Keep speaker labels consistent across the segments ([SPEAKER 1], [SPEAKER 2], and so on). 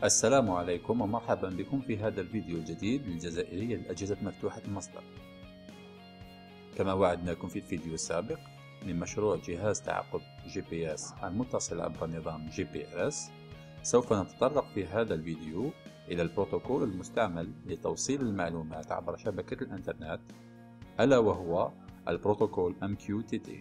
[SPEAKER 1] السلام عليكم ومرحبا بكم في هذا الفيديو الجديد للجزائرية للأجهزة مفتوحة المصدر. كما وعدناكم في الفيديو السابق من مشروع جهاز تعقب GPS المتصل عبر نظام GPS، سوف نتطرق في هذا الفيديو إلى البروتوكول المستعمل لتوصيل المعلومات عبر شبكة الإنترنت، ألا وهو البروتوكول MQTT.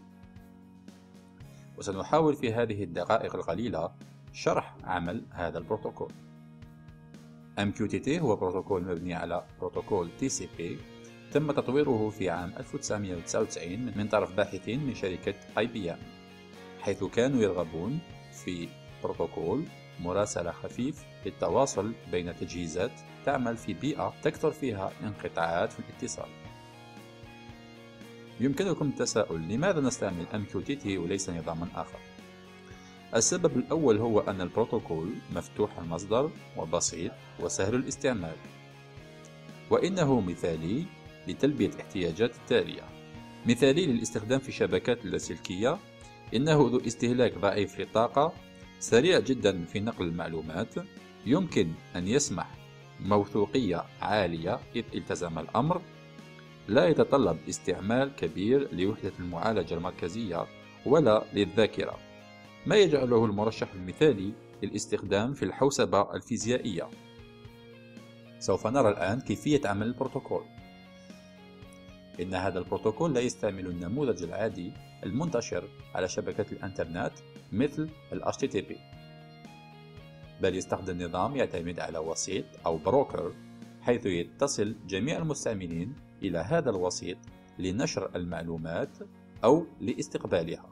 [SPEAKER 1] وسنحاول في هذه الدقائق القليلة شرح عمل هذا البروتوكول. MQTT هو بروتوكول مبني على بروتوكول TCP، تم تطويره في عام 1999 من طرف باحثين من شركة IBM، حيث كانوا يرغبون في بروتوكول مراسلة خفيف للتواصل بين تجهيزات تعمل في بيئة تكثر فيها انقطاعات في الاتصال. يمكنكم التساؤل: لماذا نستعمل MQTT وليس نظاما آخر؟ السبب الأول هو أن البروتوكول مفتوح المصدر وبسيط وسهل الاستعمال، وإنه مثالي لتلبية احتياجات التالية. مثالي للاستخدام في شبكات اللاسلكية، إنه ذو استهلاك ضعيف للطاقة، سريع جدا في نقل المعلومات، يمكن أن يسمح موثوقية عالية إذ التزم الأمر، لا يتطلب استعمال كبير لوحدة المعالجة المركزية ولا للذاكرة، ما يجعله المرشح المثالي للاستخدام في الحوسبة الفيزيائية. سوف نرى الآن كيفية عمل البروتوكول. إن هذا البروتوكول لا يستعمل النموذج العادي المنتشر على شبكة الإنترنت مثل ال HTTP، بل يستخدم نظام يعتمد على وسيط أو بروكر، حيث يتصل جميع المستعملين إلى هذا الوسيط لنشر المعلومات أو لاستقبالها.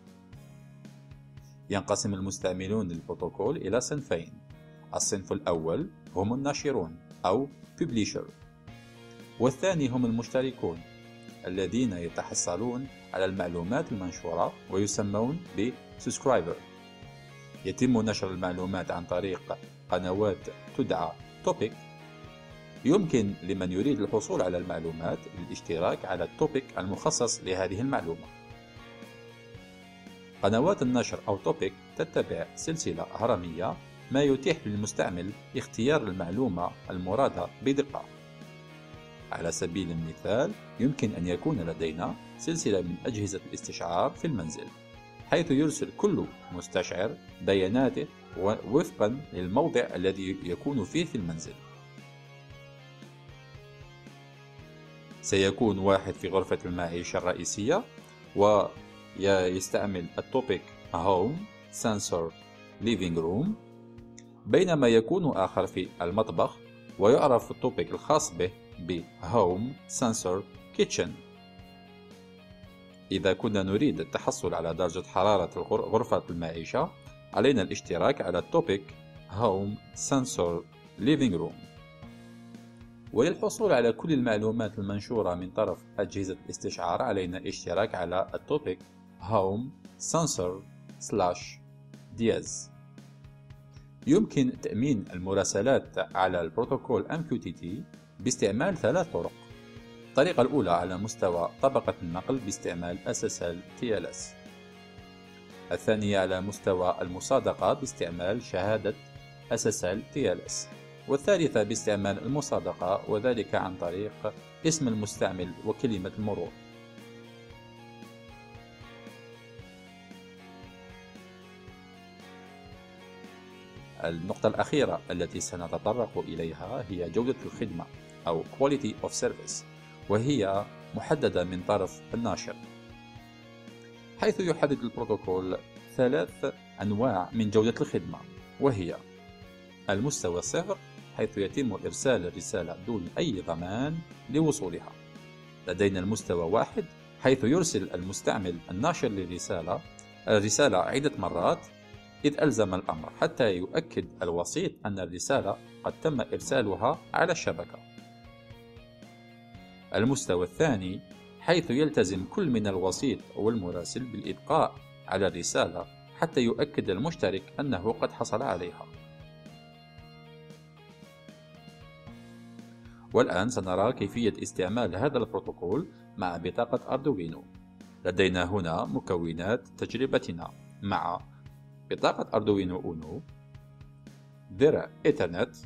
[SPEAKER 1] ينقسم المستعملون للبروتوكول إلى صنفين: الصنف الأول هم الناشرون أو Publisher، والثاني هم المشتركون الذين يتحصلون على المعلومات المنشورة ويسمون ب Subscriber. يتم نشر المعلومات عن طريق قنوات تدعى Topic. يمكن لمن يريد الحصول على المعلومات الاشتراك على التوبيك المخصص لهذه المعلومة. قنوات النشر أو توبيك تتبع سلسلة هرمية، ما يتيح للمستعمل اختيار المعلومة المرادة بدقة. على سبيل المثال، يمكن أن يكون لدينا سلسلة من أجهزة الاستشعار في المنزل، حيث يرسل كل مستشعر بياناته وفقا للموضع الذي يكون فيه في المنزل. سيكون واحد في غرفة المعيشة الرئيسية ويستعمل التوبيك Home Sensor Living Room، بينما يكون آخر في المطبخ ويعرف التوبيك الخاص به ب Home Sensor Kitchen. إذا كنا نريد التحصل على درجة حرارة غرفة المعيشة، علينا الاشتراك على التوبيك Home Sensor Living Room. وللحصول على كل المعلومات المنشورة من طرف أجهزة الاستشعار، علينا الاشتراك على التوبيك Home Sensor /Diaz. يمكن تأمين المراسلات على البروتوكول MQTT باستعمال 3 طرق. الطريقة الأولى على مستوى طبقة النقل باستعمال SSL TLS. الثانية على مستوى المصادقة باستعمال شهادة SSL TLS. والثالثة باستعمال المصادقة، وذلك عن طريق اسم المستعمل وكلمة المرور. النقطة الأخيرة التي سنتطرق إليها هي جودة الخدمة أو Quality of Service، وهي محددة من طرف الناشر، حيث يحدد البروتوكول 3 أنواع من جودة الخدمة، وهي المستوى 0، حيث يتم إرسال الرسالة دون أي ضمان لوصولها. لدينا المستوى 1، حيث يرسل المستعمل الناشر الرسالة عدة مرات إذ ألزم الأمر حتى يؤكد الوسيط أن الرسالة قد تم إرسالها على الشبكة. المستوى الثاني، حيث يلتزم كل من الوسيط والمراسل بالإبقاء على الرسالة حتى يؤكد المشترك أنه قد حصل عليها. والآن سنرى كيفية استعمال هذا البروتوكول مع بطاقة أردوينو. لدينا هنا مكونات تجربتنا مع بطاقة أردوينو أونو، درع إيثرنت،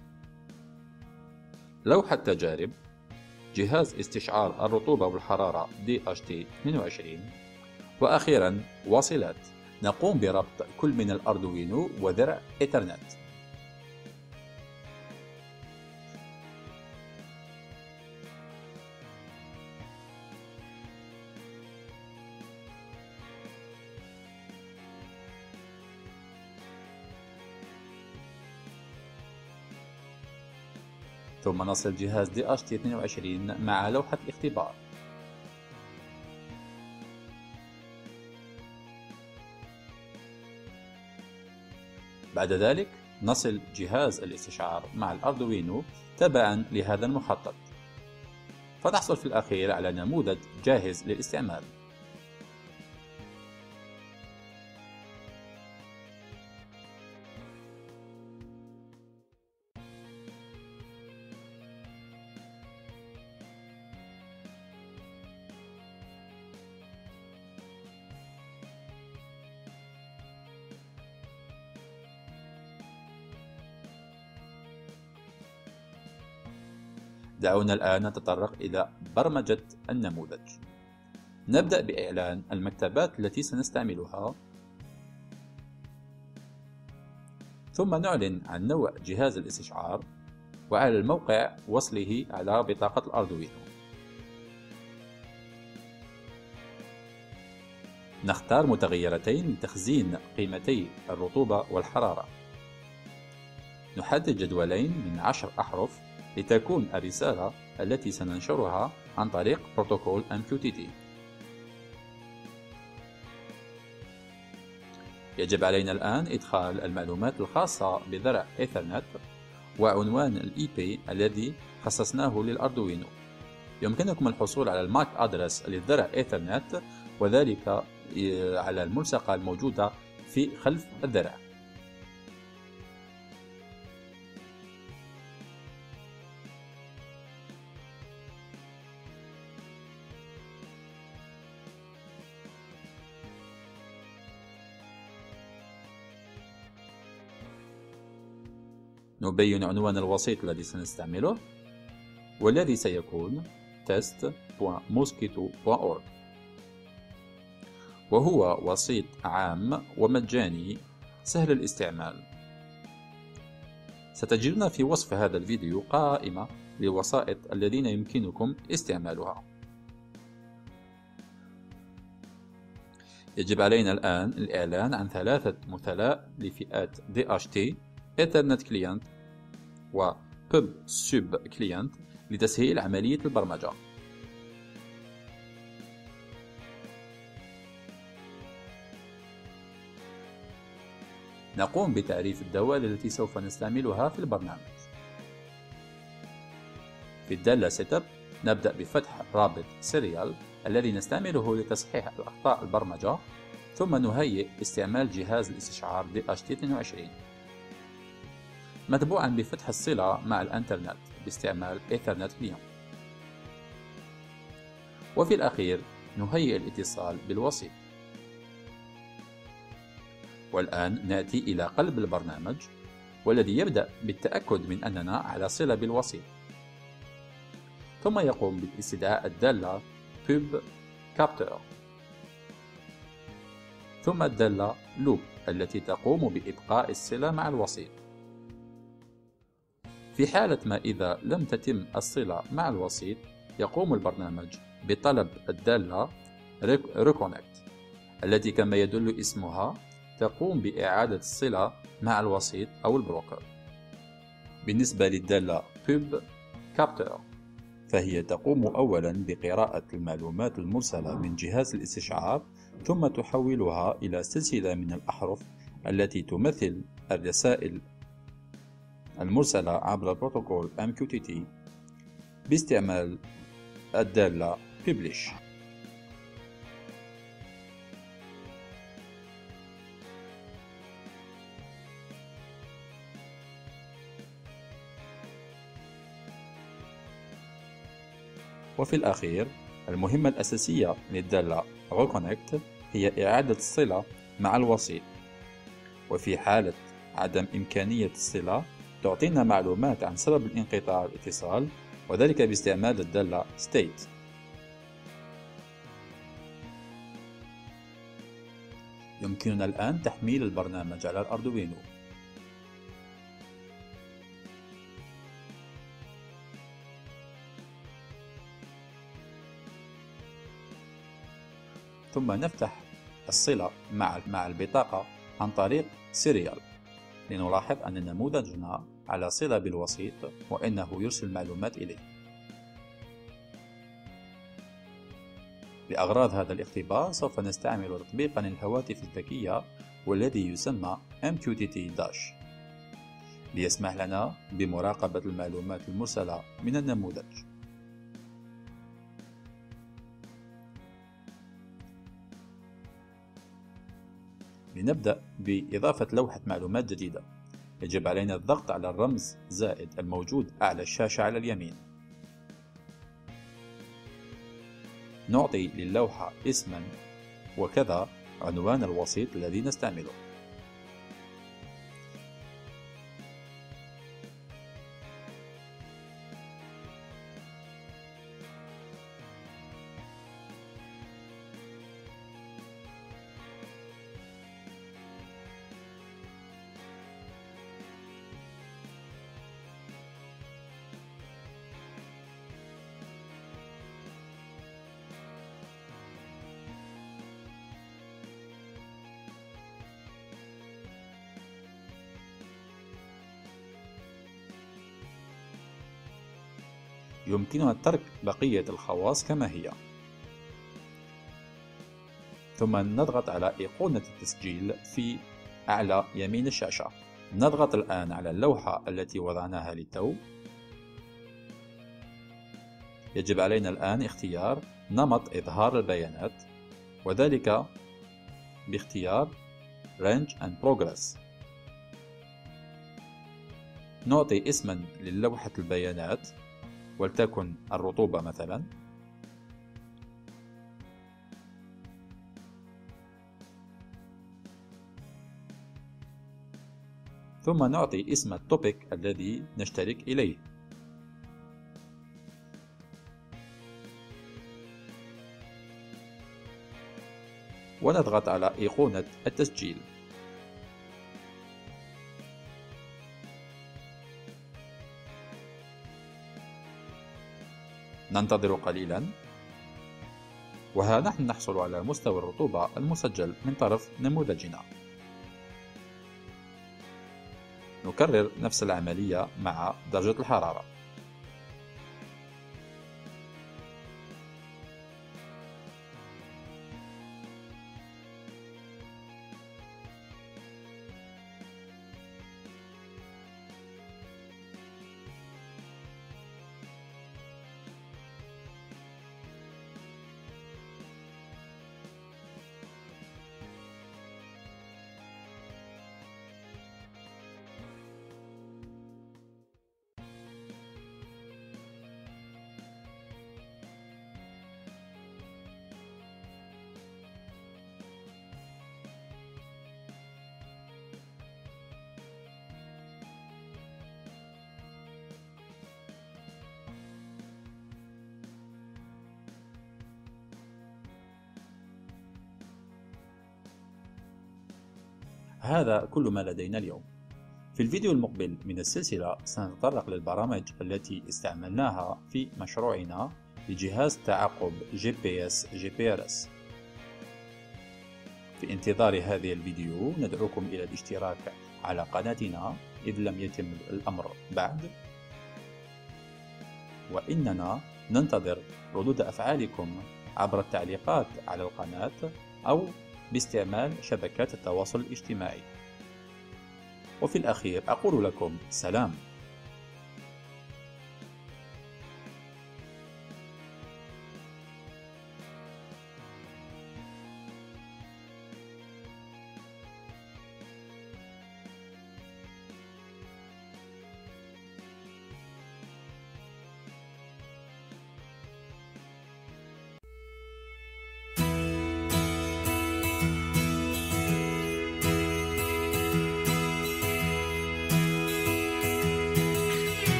[SPEAKER 1] لوحة تجارب، جهاز استشعار الرطوبة والحرارة DHT22، وأخيرا واصلات. نقوم بربط كل من الأردوينو ودرع إيثرنت. ثم نصل جهاز DHT22 مع لوحة الاختبار. بعد ذلك نصل جهاز الاستشعار مع الأردوينو تبعا لهذا المخطط، فنحصل في الأخير على نموذج جاهز للاستعمال. دعونا الآن نتطرق إلى برمجة النموذج. نبدأ بإعلان المكتبات التي سنستعملها، ثم نعلن عن نوع جهاز الاستشعار وعلى الموقع وصله على بطاقة الأردوينو. نختار متغيرتين لتخزين قيمتي الرطوبة والحرارة. نحدد جدولين من 10 أحرف لتكون الرسالة التي سننشرها عن طريق بروتوكول MQTT. يجب علينا الآن إدخال المعلومات الخاصة بدرع إيثرنت وعنوان الIP الذي خصصناه للأردوينو. يمكنكم الحصول على الماك أدرس للدرع إيثرنت، وذلك على الملصقة الموجودة في خلف الدرع. نبين عنوان الوسيط الذي سنستعمله، والذي سيكون test.mosquito.org، وهو وسيط عام ومجاني سهل الاستعمال. ستجدون في وصف هذا الفيديو قائمة للوسائط الذين يمكنكم استعمالها. يجب علينا الآن الإعلان عن 3 مثلاء لفئات DHT Ethernet Client و Pub Sub Client لتسهيل عملية البرمجة. نقوم بتعريف الدوال التي سوف نستعملها في البرنامج. في الدالة Setup نبدأ بفتح رابط سيريال الذي نستعمله لتصحيح الأخطاء البرمجة، ثم نهيئ استعمال جهاز الاستشعار DHT22، متبوعا بفتح الصلة مع الإنترنت باستعمال إيثرنت كلينت، وفي الأخير نهيئ الاتصال بالوسيط. والآن نأتي إلى قلب البرنامج، والذي يبدأ بالتأكد من أننا على صلة بالوسيط، ثم يقوم باستدعاء الدالة Pub Captor، ثم الدالة Loop التي تقوم بإبقاء الصلة مع الوسيط. في حالة ما إذا لم تتم الصلة مع الوسيط، يقوم البرنامج بطلب الدالة Reconnect التي كما يدل اسمها تقوم بإعادة الصلة مع الوسيط أو البروكر. بالنسبة للدالة Pub Captor فهي تقوم أولا بقراءة المعلومات المرسلة من جهاز الاستشعار، ثم تحولها إلى سلسلة من الأحرف التي تمثل الرسائل المرسلة عبر بروتوكول MQTT باستعمال الدالة Publish. وفي الأخير المهمة الأساسية للدالة Reconnect هي إعادة الصلة مع الوسيط، وفي حالة عدم إمكانية الصلة تعطينا معلومات عن سبب الانقطاع الاتصال، وذلك باستعمال الدالة state. يمكننا الآن تحميل البرنامج على الأردوينو. ثم نفتح الصلة مع البطاقة عن طريق سيريال، لنلاحظ أن نموذجنا على صلة بالوسيط وإنه يرسل معلومات إليه. لأغراض هذا الاختبار سوف نستعمل تطبيقا الهواتف الذكية والذي يسمى MQTT Dash ليسمح لنا بمراقبة المعلومات المرسلة من النموذج. لنبدأ بإضافة لوحة معلومات جديدة. يجب علينا الضغط على الرمز زائد الموجود أعلى الشاشة على اليمين. نعطي للوحة اسما وكذا عنوان الوسيط الذي نستعمله. يمكننا ترك بقية الخواص كما هي، ثم نضغط على أيقونة التسجيل في أعلى يمين الشاشة. نضغط الآن على اللوحة التي وضعناها للتو. يجب علينا الآن اختيار نمط إظهار البيانات، وذلك باختيار Range and Progress. نعطي اسما للوحة البيانات ولتكن الرطوبة مثلا، ثم نعطي اسم التوبيك الذي نشترك إليه. ونضغط على أيقونة التسجيل. ننتظر قليلا، وها نحن نحصل على مستوى الرطوبة المسجل من طرف نموذجنا. نكرر نفس العملية مع درجة الحرارة. هذا كل ما لدينا اليوم. في الفيديو المقبل من السلسلة سنتطرق للبرامج التي استعملناها في مشروعنا لجهاز تعقب GPS GPRS. في انتظار هذه الفيديو ندعوكم إلى الاشتراك على قناتنا إذ لم يتم الأمر بعد، وإننا ننتظر ردود أفعالكم عبر التعليقات على القناة أو باستعمال شبكات التواصل الاجتماعي. وفي الأخير أقول لكم سلام.